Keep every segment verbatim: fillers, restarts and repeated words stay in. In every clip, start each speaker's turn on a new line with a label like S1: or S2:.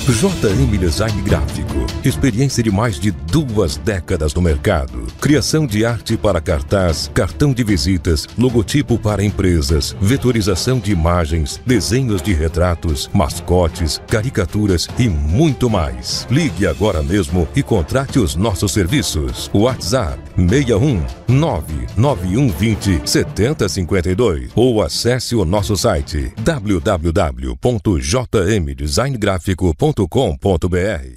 S1: J M Design Gráfico. Experiência de mais de duas décadas no mercado. Criação de arte para cartaz, cartão de visitas, logotipo para empresas, vetorização de imagens, desenhos de retratos, mascotes, caricaturas e muito mais. Ligue agora mesmo e contrate os nossos serviços. WhatsApp seis um nove nove um dois zero sete zero cinco dois ou acesse o nosso site w w w ponto j m design gráfico ponto com ponto b r.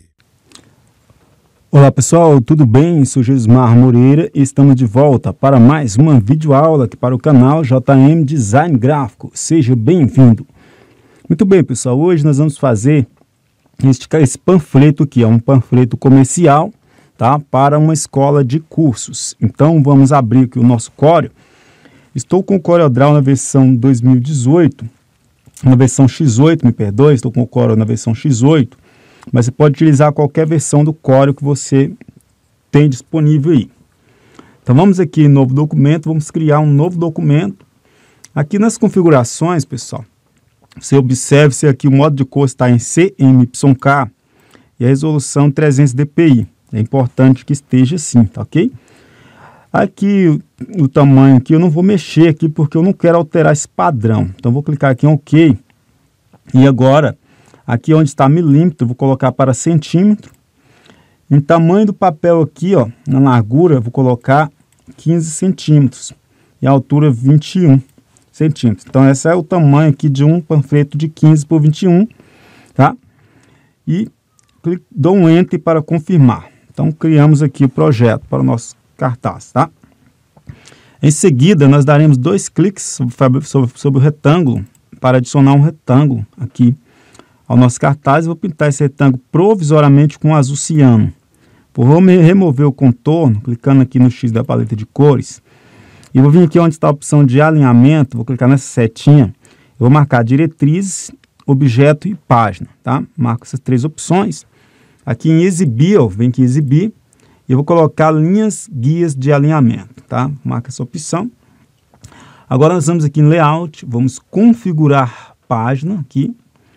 S2: Olá pessoal, tudo bem? Sou Gismar Moreira e estamos de volta para mais uma videoaula aqui para o canal J M Design Gráfico. Seja bem-vindo. Muito bem pessoal, hoje nós vamos fazer este, esse panfleto aqui, é um panfleto comercial, tá? Para uma escola de cursos. Então vamos abrir aqui o nosso Corel. Estou com o CorelDRAW na versão dois mil e dezoito, na versão X oito, me perdoe, estou com o Corel na versão X oito, mas você pode utilizar qualquer versão do Corel que você tem disponível aí. Então vamos aqui em novo documento, vamos criar um novo documento. Aqui nas configurações, pessoal, você observe se aqui o modo de cor está em C M Y K e a resolução trezentos D P I. É importante que esteja assim, tá ok? Aqui o, o tamanho aqui eu não vou mexer aqui porque eu não quero alterar esse padrão. Então vou clicar aqui em OK. E agora, aqui onde está milímetro, eu vou colocar para centímetro. Em tamanho do papel aqui, ó, na largura, eu vou colocar quinze centímetros. E a altura vinte e um centímetros. Então esse é o tamanho aqui de um panfleto de quinze por vinte e um, tá? E clico, dou um Enter para confirmar. Então criamos aqui o projeto para o nosso cartaz, tá? Em seguida, nós daremos dois cliques sobre, sobre, sobre o retângulo para adicionar um retângulo aqui ao nosso cartaz. Eu vou pintar esse retângulo provisoriamente com azul ciano. Vou remover o contorno, clicando aqui no X da paleta de cores. E vou vir aqui onde está a opção de alinhamento, vou clicar nessa setinha. Eu vou marcar diretrizes, objeto e página, tá? Marco essas três opções. Aqui em exibir, ó, vem aqui exibir. E eu vou colocar linhas guias de alinhamento, tá? Marca essa opção. Agora nós vamos aqui em layout, vamos configurar página aqui.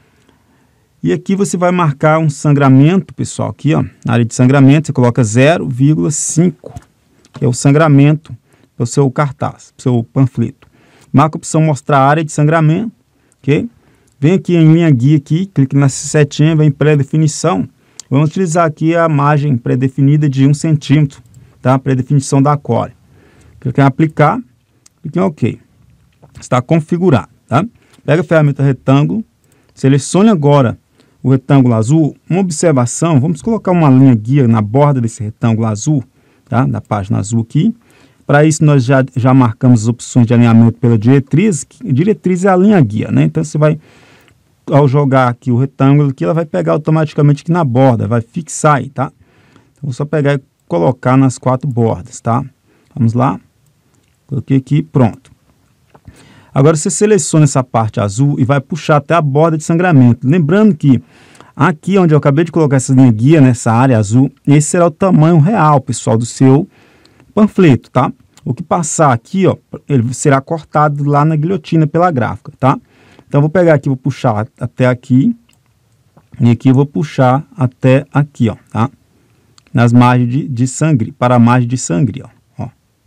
S2: E aqui você vai marcar um sangramento, pessoal, aqui, ó, na área de sangramento, você coloca zero vírgula cinco, que é o sangramento do seu cartaz, do seu panfleto. Marca a opção mostrar a área de sangramento, ok? Vem aqui em linha guia aqui, clique nessa setinha, vem pré-definição. Vamos utilizar aqui a margem pré-definida de um centímetro, tá? Pré-definição da Corel. Clique em aplicar, clique em OK. Está configurado, tá? Pega a ferramenta retângulo, selecione agora o retângulo azul. Uma observação, vamos colocar uma linha guia na borda desse retângulo azul, tá? Da página azul aqui. Para isso nós já, já marcamos as opções de alinhamento pela diretriz. Diretriz é a linha guia, né? Então você vai, ao jogar aqui o retângulo aqui, ela vai pegar automaticamente aqui na borda, vai fixar aí, tá? Então vou só pegar e colocar nas quatro bordas, tá? Vamos lá. Coloquei aqui, pronto. Agora você seleciona essa parte azul e vai puxar até a borda de sangramento. Lembrando que aqui onde eu acabei de colocar essa linha guia, nessa área azul, esse será o tamanho real, pessoal, do seu panfleto, tá? O que passar aqui, ó, ele será cortado lá na guilhotina pela gráfica, tá? Então, eu vou pegar aqui, vou puxar até aqui. E aqui eu vou puxar até aqui, ó, tá? Nas margens de, de sangue, para a margem de sangue, ó. ó.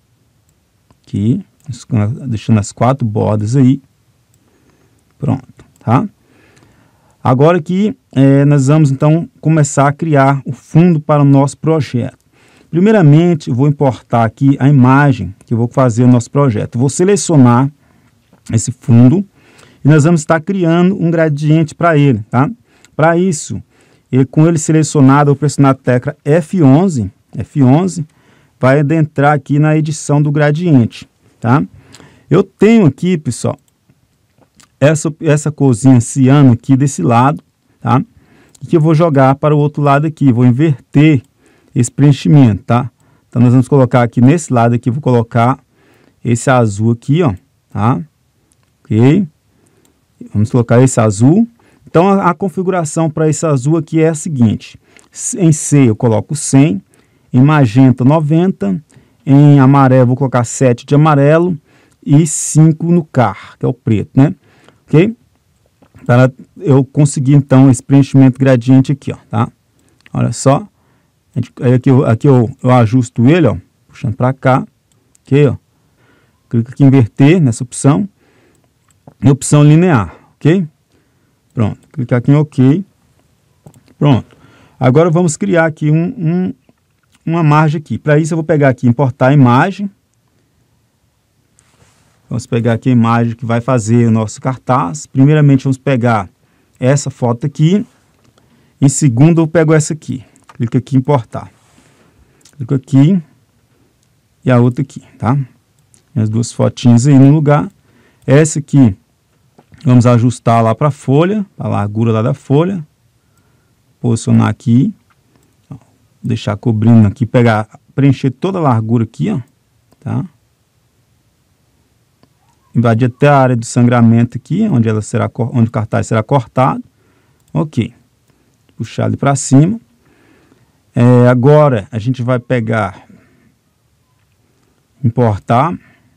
S2: Aqui, deixando as quatro bordas aí. Pronto, tá? Agora aqui, é, nós vamos, então, começar a criar o fundo para o nosso projeto. Primeiramente, eu vou importar aqui a imagem que eu vou fazer o nosso projeto. Eu vou selecionar esse fundo. E nós vamos estar criando um gradiente para ele, tá? Para isso, ele, com ele selecionado, eu vou pressionar a tecla F onze, F onze, vai adentrar aqui na edição do gradiente, tá? Eu tenho aqui, pessoal, essa, essa corzinha ciano aqui desse lado, tá? E que eu vou jogar para o outro lado aqui, vou inverter esse preenchimento, tá? Então, nós vamos colocar aqui nesse lado aqui, vou colocar esse azul aqui, ó, tá? Ok? Vamos colocar esse azul. Então, a, a configuração para esse azul aqui é a seguinte. Em C eu coloco cem, em magenta noventa, em amarelo vou colocar sete de amarelo e cinco no car, que é o preto, né? Ok? para eu conseguir então esse preenchimento gradiente aqui, ó, tá? Olha só, aí aqui, eu, aqui eu, eu ajusto ele, ó, puxando para cá, ok, ó. Clica aqui em inverter nessa opção, e opção linear, ok? Pronto, clicar aqui em OK, pronto. Agora vamos criar aqui um, um, uma margem aqui. Para isso eu vou pegar aqui, importar a imagem. Vamos pegar aqui a imagem que vai fazer o nosso cartaz. Primeiramente vamos pegar essa foto aqui. Em segundo eu pego essa aqui. Clica aqui em importar. Clico aqui e a outra aqui, tá? As duas fotinhas aí no lugar. Essa aqui vamos ajustar lá para a folha, a largura lá da folha. Posicionar aqui, ó, deixar cobrindo aqui, pegar, preencher toda a largura aqui, ó, tá? Invadir até a área de sangramento aqui, onde ela será, onde o cartaz será cortado. Ok. Puxar ele para cima. É, agora a gente vai pegar, importar.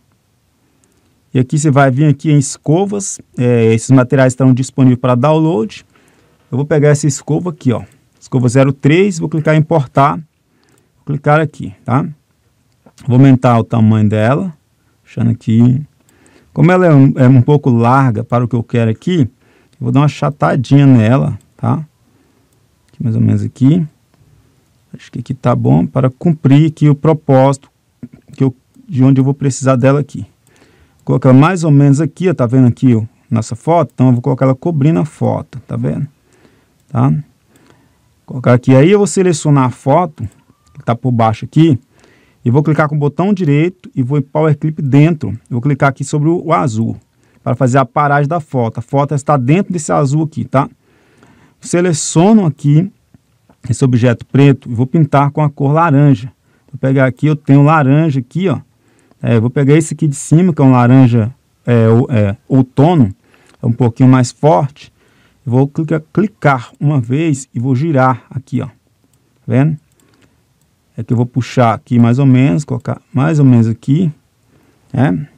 S2: E aqui você vai vir aqui em escovas. É, esses materiais estão disponíveis para download. Eu vou pegar essa escova aqui, ó. Escova zero três, vou clicar em importar. Vou clicar aqui, tá? Vou aumentar o tamanho dela. Puxando aqui. Como ela é um, é um pouco larga para o que eu quero aqui, eu vou dar uma achatadinha nela, tá? Aqui, mais ou menos aqui. Acho que aqui tá bom para cumprir aqui o propósito que eu, de onde eu vou precisar dela aqui. Vou colocar mais ou menos aqui, ó, tá vendo aqui, ó, nessa foto? Então eu vou colocar ela cobrindo a foto, tá vendo? Tá? Vou colocar aqui, aí eu vou selecionar a foto que está por baixo aqui e vou clicar com o botão direito e vou em Power Clip dentro. Eu vou clicar aqui sobre o, o azul para fazer a paragem da foto. A foto está dentro desse azul aqui, tá? Seleciono aqui esse objeto preto e vou pintar com a cor laranja. Vou pegar aqui, eu tenho laranja aqui, ó. É, vou pegar esse aqui de cima, que é um laranja é, é, outono, é um pouquinho mais forte. Vou clicar, clicar uma vez e vou girar aqui, ó. Tá vendo? É que eu vou puxar aqui mais ou menos, colocar mais ou menos aqui, né?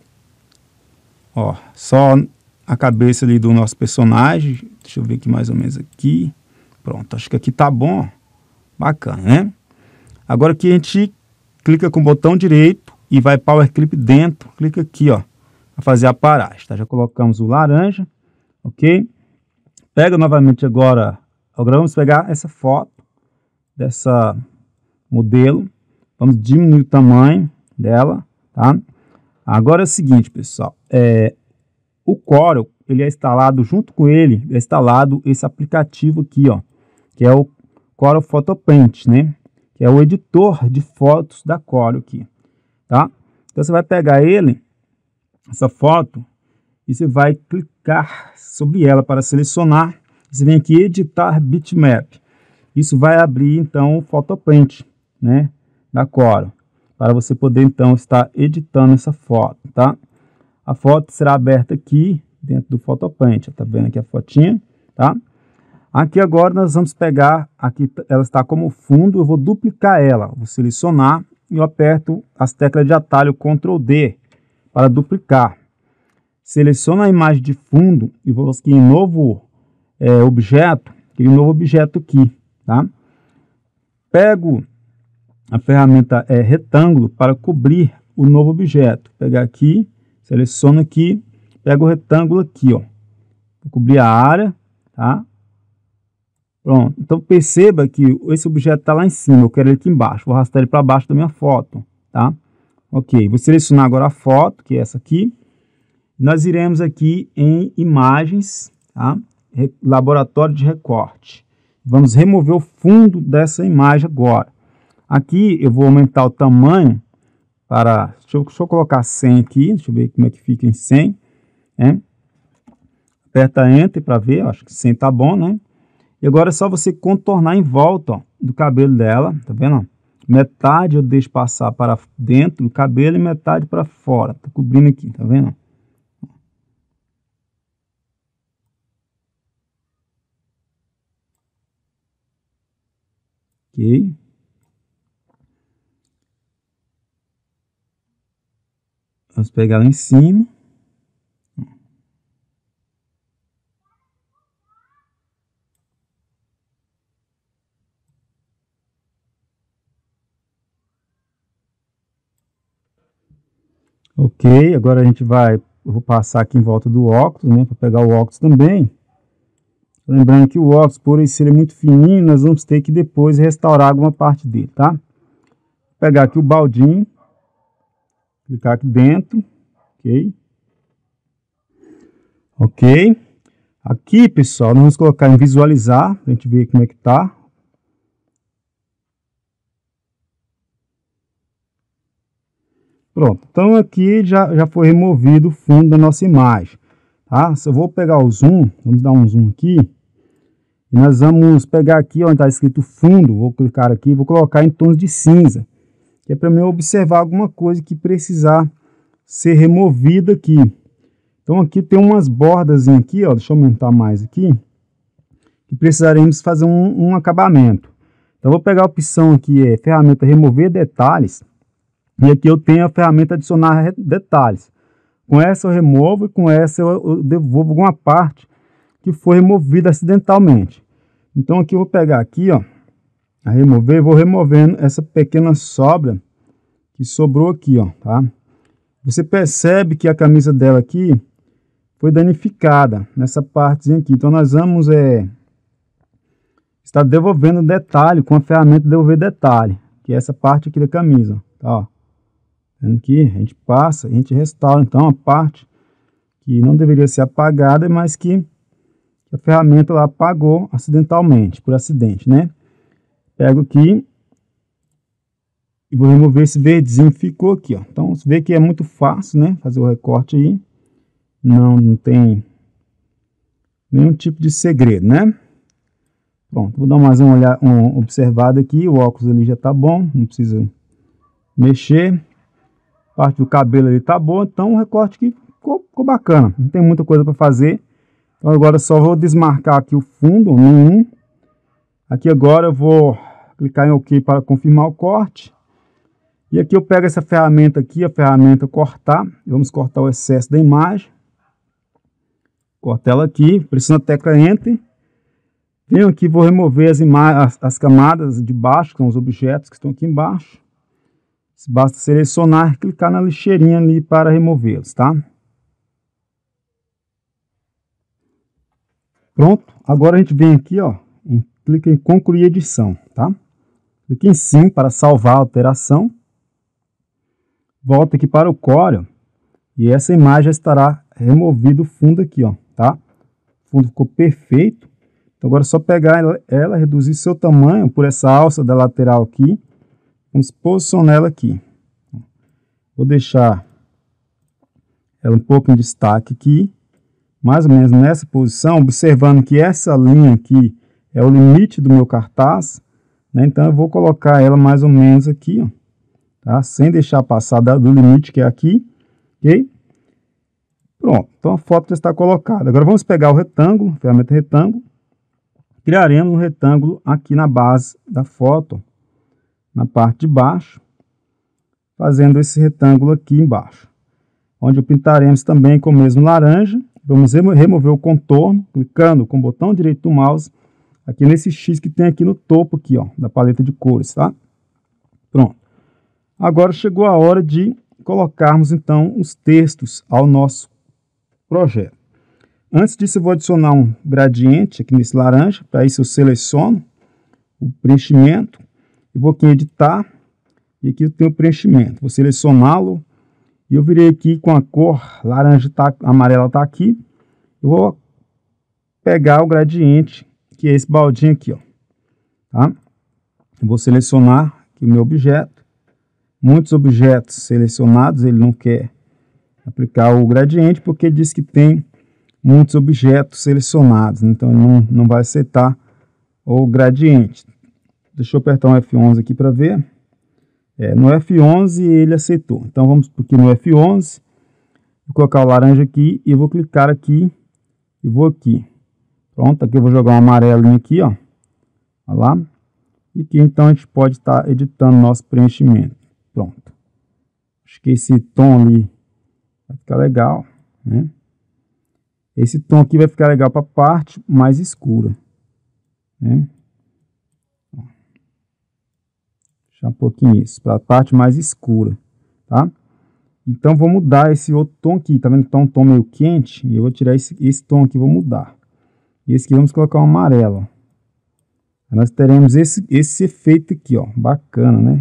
S2: Ó, só a cabeça ali do nosso personagem. Deixa eu ver aqui mais ou menos aqui. Pronto, acho que aqui tá bom, ó. Bacana, né? Agora aqui a gente clica com o botão direito e vai Power Clip dentro. Clica aqui, ó, para fazer a paragem, tá? Já colocamos o laranja, ok? Pega novamente agora, agora vamos pegar essa foto dessa modelo, vamos diminuir o tamanho dela, tá? Agora é o seguinte, pessoal, é, o Corel, ele é instalado, junto com ele, é instalado esse aplicativo aqui, ó, que é o Corel Photo Paint, né? Que é o editor de fotos da Corel aqui, tá? Então você vai pegar ele, essa foto, e você vai clicar sobre ela para selecionar. Você vem aqui editar bitmap. Isso vai abrir então o Photopaint, né, da Corel, para você poder então estar editando essa foto, tá? A foto será aberta aqui dentro do Photopaint. Tá vendo aqui a fotinha, tá? Aqui agora nós vamos pegar, aqui ela está como fundo, eu vou duplicar ela, vou selecionar e eu aperto as teclas de atalho control D para duplicar. Seleciono a imagem de fundo e vou aqui em novo é, objeto, crio um novo objeto aqui, tá? Pego a ferramenta é, retângulo para cobrir o novo objeto. Vou pegar aqui, seleciono aqui, pego o retângulo aqui, ó, vou cobrir a área, tá? Pronto, então perceba que esse objeto está lá em cima, eu quero ele aqui embaixo, vou arrastar ele para baixo da minha foto, tá? Ok, vou selecionar agora a foto, que é essa aqui. Nós iremos aqui em imagens, tá? Laboratório de recorte. Vamos remover o fundo dessa imagem agora. Aqui eu vou aumentar o tamanho para, deixa eu, deixa eu colocar cem aqui, deixa eu ver como é que fica em cem, né? Aperta Enter para ver, acho que cem tá bom, né? E agora é só você contornar em volta, ó, do cabelo dela, tá vendo? Metade eu deixo passar para dentro do cabelo e metade para fora, tá cobrindo aqui, tá vendo? Ok. Vamos pegar lá em cima. Ok, agora a gente vai, eu vou passar aqui em volta do óculos, né, para pegar o óculos também. Lembrando que o óculos, por ele ser muito fininho, nós vamos ter que depois restaurar alguma parte dele, tá? Vou pegar aqui o baldinho, clicar aqui dentro, ok? Ok. Aqui, pessoal, nós vamos colocar em visualizar, para a gente ver como é que tá. Pronto, então aqui já, já foi removido o fundo da nossa imagem, tá? Se eu vou pegar o zoom, vamos dar um zoom aqui, e nós vamos pegar aqui onde está escrito fundo, vou clicar aqui, vou colocar em tons de cinza, que é para mim observar alguma coisa que precisar ser removida aqui. Então aqui tem umas bordas aqui, ó, deixa eu aumentar mais aqui, que precisaremos fazer um, um acabamento. Então eu vou pegar a opção aqui, é ferramenta remover detalhes, e aqui eu tenho a ferramenta adicionar detalhes. Com essa eu removo e com essa eu, eu devolvo alguma parte que foi removida acidentalmente. Então aqui eu vou pegar aqui, ó, a remover, vou removendo essa pequena sobra que sobrou aqui, ó, tá? Você percebe que a camisa dela aqui foi danificada nessa partezinha aqui. Então nós vamos é, estar devolvendo detalhe com a ferramenta devolver detalhe, que é essa parte aqui da camisa, tá? Ó. Vendo que a gente passa, a gente restaura então a parte que não deveria ser apagada, mas que a ferramenta lá apagou acidentalmente, por acidente, né? Pego aqui e vou remover esse verdezinho que ficou aqui, ó. Então você vê que é muito fácil, né? Fazer o recorte aí, não, não tem nenhum tipo de segredo, né? Pronto, vou dar mais uma olhada, uma observada aqui, o óculos ali já tá bom, não precisa mexer. Parte do cabelo ali tá boa, então o recorte aqui ficou, ficou bacana, não tem muita coisa para fazer. Então agora só vou desmarcar aqui o fundo, nenhum. Aqui agora eu vou clicar em OK para confirmar o corte. E aqui eu pego essa ferramenta aqui, a ferramenta cortar, e vamos cortar o excesso da imagem. Corto ela aqui, pressiono a tecla Enter. Venho aqui, vou remover as, as, as camadas de baixo, que são os objetos que estão aqui embaixo. Basta selecionar e clicar na lixeirinha ali para removê-los, tá? Pronto, agora a gente vem aqui, ó, em, clica em concluir edição, tá? Clique em sim para salvar a alteração. Volta aqui para o Corel e essa imagem já estará removido o fundo aqui, ó, tá? O fundo ficou perfeito. Então agora é só pegar ela, ela, reduzir seu tamanho por essa alça da lateral aqui. Vamos posicionar ela aqui. Vou deixar ela um pouco em destaque aqui, mais ou menos nessa posição, observando que essa linha aqui é o limite do meu cartaz, né? Então eu vou colocar ela mais ou menos aqui, ó, tá? Sem deixar passar do limite que é aqui, ok? Pronto, então a foto já está colocada. Agora vamos pegar o retângulo, ferramenta retângulo, criaremos um retângulo aqui na base da foto, na parte de baixo, fazendo esse retângulo aqui embaixo, onde pintaremos também com o mesmo laranja. Vamos remover o contorno, clicando com o botão direito do mouse, aqui nesse X que tem aqui no topo aqui, ó, da paleta de cores, tá? Pronto. Agora chegou a hora de colocarmos então os textos ao nosso projeto. Antes disso eu vou adicionar um gradiente aqui nesse laranja, para isso eu seleciono o preenchimento, e vou aqui em editar, e aqui eu tenho o preenchimento, vou selecioná-lo, e eu virei aqui com a cor laranja, tá, amarela tá aqui, eu vou pegar o gradiente, que é esse baldinho aqui, ó, tá? Eu vou selecionar aqui o meu objeto, muitos objetos selecionados, ele não quer aplicar o gradiente, porque ele diz que tem muitos objetos selecionados, então ele não, não vai aceitar o gradiente. Deixa eu apertar um F onze aqui para ver. É, no F onze ele aceitou. Então vamos aqui no F onze. Vou colocar o laranja aqui e vou clicar aqui e vou aqui. Pronto, aqui eu vou jogar um amarelinho aqui, ó. Olha lá. E aqui então a gente pode estar editando nosso preenchimento. Pronto. Acho que esse tom ali vai ficar legal, né? Esse tom aqui vai ficar legal para a parte mais escura, né? Deixar um pouquinho isso, para a parte mais escura, tá? Então, vou mudar esse outro tom aqui. Tá vendo que tá um tom meio quente? E eu vou tirar esse, esse tom aqui e vou mudar. E esse aqui vamos colocar um amarelo. Aí nós teremos esse, esse efeito aqui, ó. Bacana, né?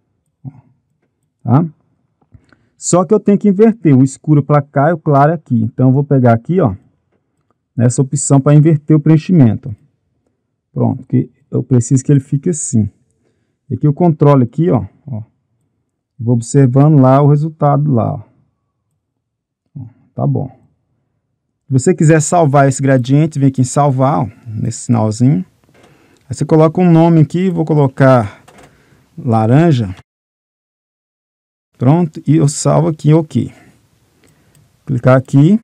S2: Tá? Só que eu tenho que inverter o escuro para cá e o claro aqui. Então, eu vou pegar aqui, ó. Nessa opção para inverter o preenchimento. Pronto. Porque eu preciso que ele fique assim. E aqui eu controlo aqui, ó. ó. Vou observando lá o resultado lá, ó. Ó, tá bom. Se você quiser salvar esse gradiente, vem aqui em salvar, ó, nesse sinalzinho. Aí você coloca um nome aqui, vou colocar laranja. Pronto, e eu salvo aqui, ok. Clicar aqui.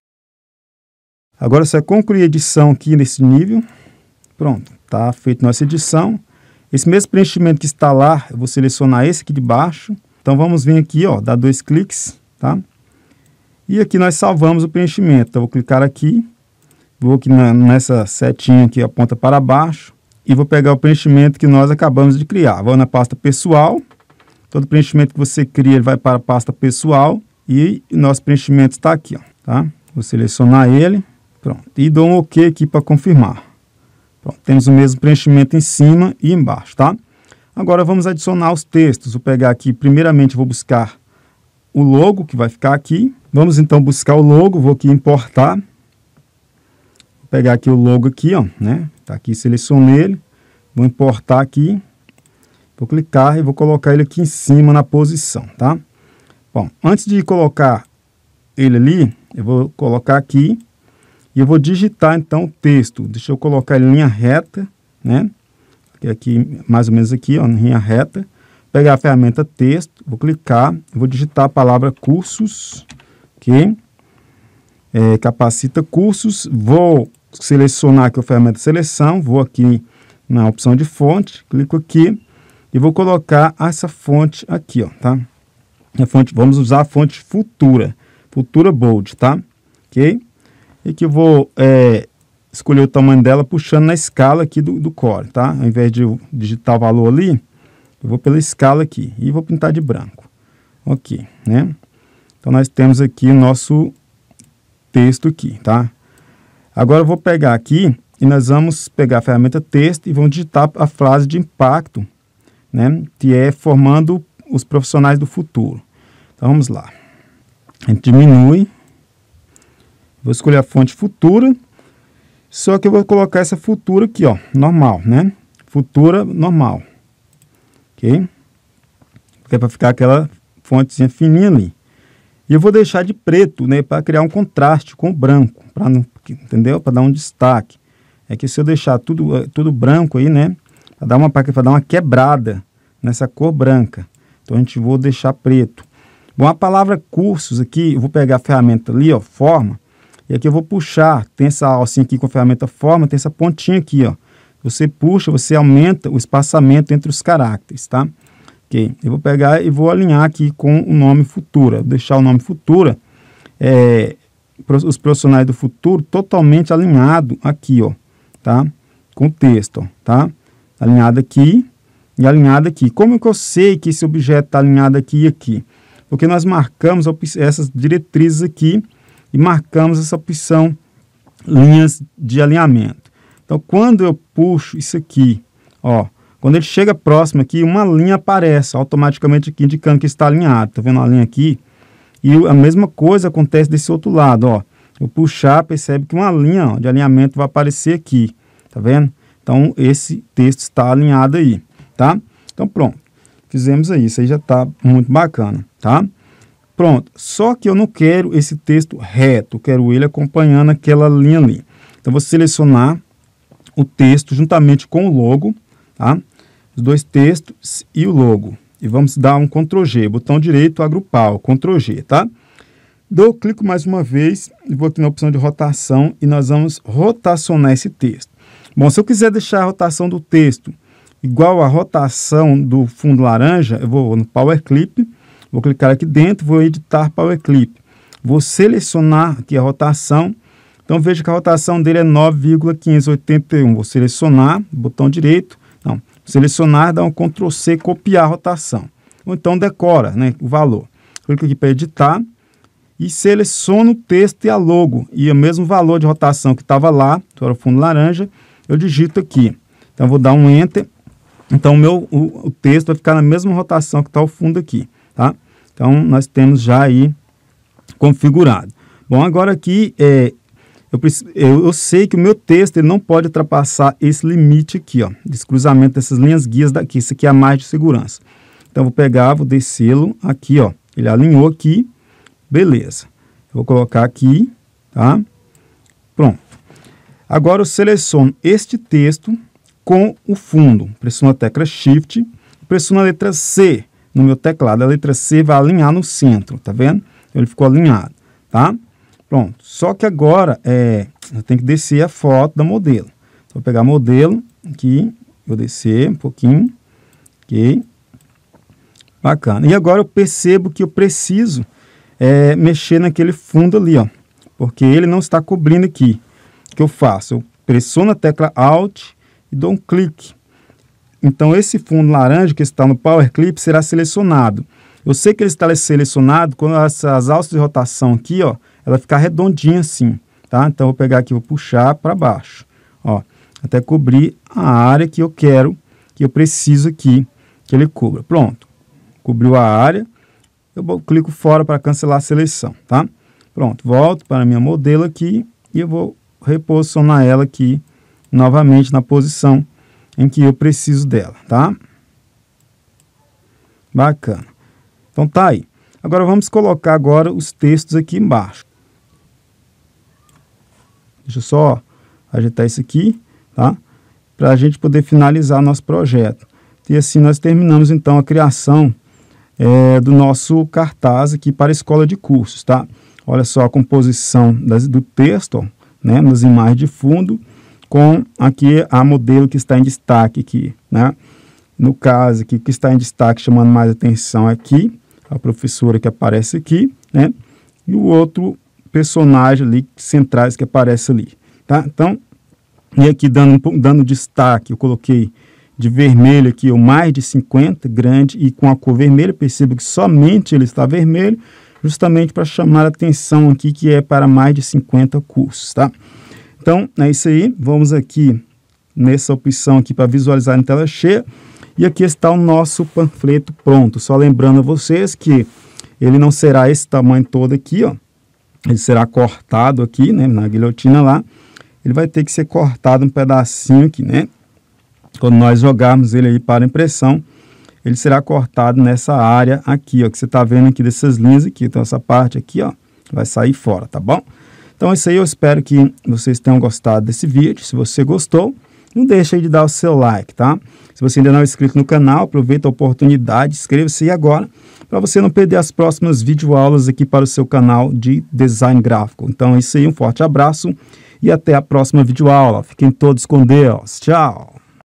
S2: Agora você vai concluir a edição aqui nesse nível. Pronto, tá feita nossa edição. Esse mesmo preenchimento que está lá, eu vou selecionar esse aqui de baixo. Então vamos vir aqui, ó, dar dois cliques, tá? E aqui nós salvamos o preenchimento. Então, vou clicar aqui, vou aqui na, nessa setinha aqui, aponta para baixo, e vou pegar o preenchimento que nós acabamos de criar. Vou na pasta pessoal, todo preenchimento que você cria ele vai para a pasta pessoal, e o nosso preenchimento está aqui, ó, tá? Vou selecionar ele, pronto, e dou um OK aqui para confirmar. Pronto, temos o mesmo preenchimento em cima e embaixo, tá? Agora vamos adicionar os textos. Vou pegar aqui, primeiramente vou buscar o logo que vai ficar aqui. Vamos então buscar o logo, vou aqui importar. Vou pegar aqui o logo aqui, ó, né? Tá aqui, selecionei ele. Vou importar aqui. Vou clicar e vou colocar ele aqui em cima na posição, tá? Bom, antes de colocar ele ali, eu vou colocar aqui e eu vou digitar então o texto. Deixa eu colocar ele em linha reta, né? Aqui, mais ou menos aqui, ó, em linha reta. Pegar a ferramenta texto, vou clicar, vou digitar a palavra cursos, ok? É, capacita cursos, vou selecionar aqui a ferramenta seleção, vou aqui na opção de fonte, clico aqui e vou colocar essa fonte aqui, ó, tá? A fonte, vamos usar a fonte Futura, Futura Bold, tá? Ok? E aqui eu vou é, escolher o tamanho dela puxando na escala aqui do, do Core, tá? Ao invés de eu digitar o valor ali, eu vou pela escala aqui e vou pintar de branco. Ok, né? Então, nós temos aqui o nosso texto aqui, tá? Agora, eu vou pegar aqui e nós vamos pegar a ferramenta texto e vamos digitar a frase de impacto, né? Que é formando os profissionais do futuro. Então, vamos lá. A gente diminui. Vou escolher a fonte Futura. Só que eu vou colocar essa Futura aqui, ó, normal, né? Futura normal. Ok? Que é para ficar aquela fontezinha fininha ali. E eu vou deixar de preto, né? Para criar um contraste com o branco. Pra não, entendeu? Para dar um destaque. É que se eu deixar tudo, tudo branco aí, né? Para dar uma, para dar uma quebrada nessa cor branca. Então, a gente vou deixar preto. Bom, a palavra cursos aqui, eu vou pegar a ferramenta ali, ó, forma. E aqui eu vou puxar, tem essa alcinha aqui com a ferramenta forma, tem essa pontinha aqui, ó. Você puxa, você aumenta o espaçamento entre os caracteres, tá? Ok, eu vou pegar e vou alinhar aqui com o nome Futura. Vou deixar o nome Futura, é, os profissionais do futuro, totalmente alinhado aqui, ó, tá? Com o texto, ó, tá? Alinhado aqui e alinhado aqui. Como que eu sei que esse objeto está alinhado aqui e aqui? Porque nós marcamos essas diretrizes aqui, e marcamos essa opção linhas de alinhamento. Então, quando eu puxo isso aqui, ó, quando ele chega próximo aqui, uma linha aparece automaticamente aqui, indicando que está alinhado. Tá vendo a linha aqui? E a mesma coisa acontece desse outro lado, ó. Eu puxar, percebe que uma linha, ó, de alinhamento vai aparecer aqui. Tá vendo? Então, esse texto está alinhado aí, tá? Então, pronto. Fizemos aí. Isso aí já está muito bacana, tá? Pronto, só que eu não quero esse texto reto, eu quero ele acompanhando aquela linha ali. Então, vou selecionar o texto juntamente com o logo, tá? Os dois textos e o logo. E vamos dar um control G, botão direito, agrupar, control G, tá? Dou clico mais uma vez, e vou aqui na opção de rotação e nós vamos rotacionar esse texto. Bom, se eu quiser deixar a rotação do texto igual a rotação do fundo laranja, eu vou no Power Clip. Vou clicar aqui dentro, vou editar Power Clip. Vou selecionar aqui a rotação. Então, veja que a rotação dele é nove vírgula quinhentos e oitenta e um. Vou selecionar, botão direito. Não, selecionar, dá um control C, copiar a rotação. Ou então decora, né, o valor. clico aqui para editar e seleciono o texto e a logo. E o mesmo valor de rotação que estava lá, que era o fundo laranja, eu digito aqui. Então, eu vou dar um Enter. Então, o, meu, o, o texto vai ficar na mesma rotação que está o fundo aqui, tá? Então, nós temos já aí configurado. Bom, agora aqui, é, eu, eu, eu sei que o meu texto ele não pode ultrapassar esse limite aqui, ó, desse cruzamento dessas linhas guias daqui. Isso aqui é a margem de segurança. Então, eu vou pegar, vou descê-lo aqui, ó. Ele alinhou aqui, beleza. Eu vou colocar aqui, tá? Pronto. Agora, eu seleciono este texto com o fundo. Pressiono a tecla Shift, pressiono a letra C no meu teclado. A letra C vai alinhar no centro, tá vendo? Ele ficou alinhado, tá? Pronto. Só que agora, é, eu tenho que descer a foto da modelo. Vou pegar modelo aqui, vou descer um pouquinho, ok? Bacana. E agora eu percebo que eu preciso é, mexer naquele fundo ali, ó, porque ele não está cobrindo aqui. O que eu faço? Eu pressiono a tecla Alt e dou um clique. Então, esse fundo laranja que está no Power Clip será selecionado. Eu sei que ele está selecionado quando as, as alças de rotação aqui, ó, ela ficar redondinha assim, tá? Então, eu vou pegar aqui, vou puxar para baixo, ó, até cobrir a área que eu quero, que eu preciso aqui, que ele cubra. Pronto. Cobriu a área. Eu clico fora para cancelar a seleção, tá? Pronto. Volto para a minha modelo aqui e eu vou reposicionar ela aqui novamente na posição em que eu preciso dela, tá? Bacana. Então tá aí. Agora vamos colocar agora os textos aqui embaixo. Deixa eu só ajeitar isso aqui, tá? Para a gente poder finalizar nosso projeto. E assim nós terminamos então a criação é, do nosso cartaz aqui para a escola de cursos, tá? Olha só a composição das, do texto, ó, né? Nas imagens de fundo, com aqui a modelo que está em destaque aqui, né? No caso aqui, o que está em destaque, chamando mais atenção aqui, a professora que aparece aqui, né? E o outro personagem ali, centrais que aparece ali, tá? Então, e aqui dando, dando destaque, eu coloquei de vermelho aqui, o mais de cinquenta, grande, e com a cor vermelha, percebo que somente ele está vermelho, justamente para chamar a atenção aqui, que é para mais de cinquenta cursos, tá? Então, é isso aí, vamos aqui nessa opção aqui para visualizar em tela cheia, e aqui está o nosso panfleto pronto. Só lembrando a vocês que ele não será esse tamanho todo aqui, ó, ele será cortado aqui, né, na guilhotina lá, ele vai ter que ser cortado um pedacinho aqui, né? Quando nós jogarmos ele aí para impressão, ele será cortado nessa área aqui, ó, que você está vendo aqui dessas linhas aqui. Então, essa parte aqui, ó, vai sair fora, tá bom? Então, é isso aí. Eu espero que vocês tenham gostado desse vídeo. Se você gostou, não deixe aí de dar o seu like, tá? Se você ainda não é inscrito no canal, aproveita a oportunidade, inscreva-se aí agora, para você não perder as próximas videoaulas aqui para o seu canal de design gráfico. Então, é isso aí. Um forte abraço e até a próxima videoaula. Fiquem todos com Deus. Tchau!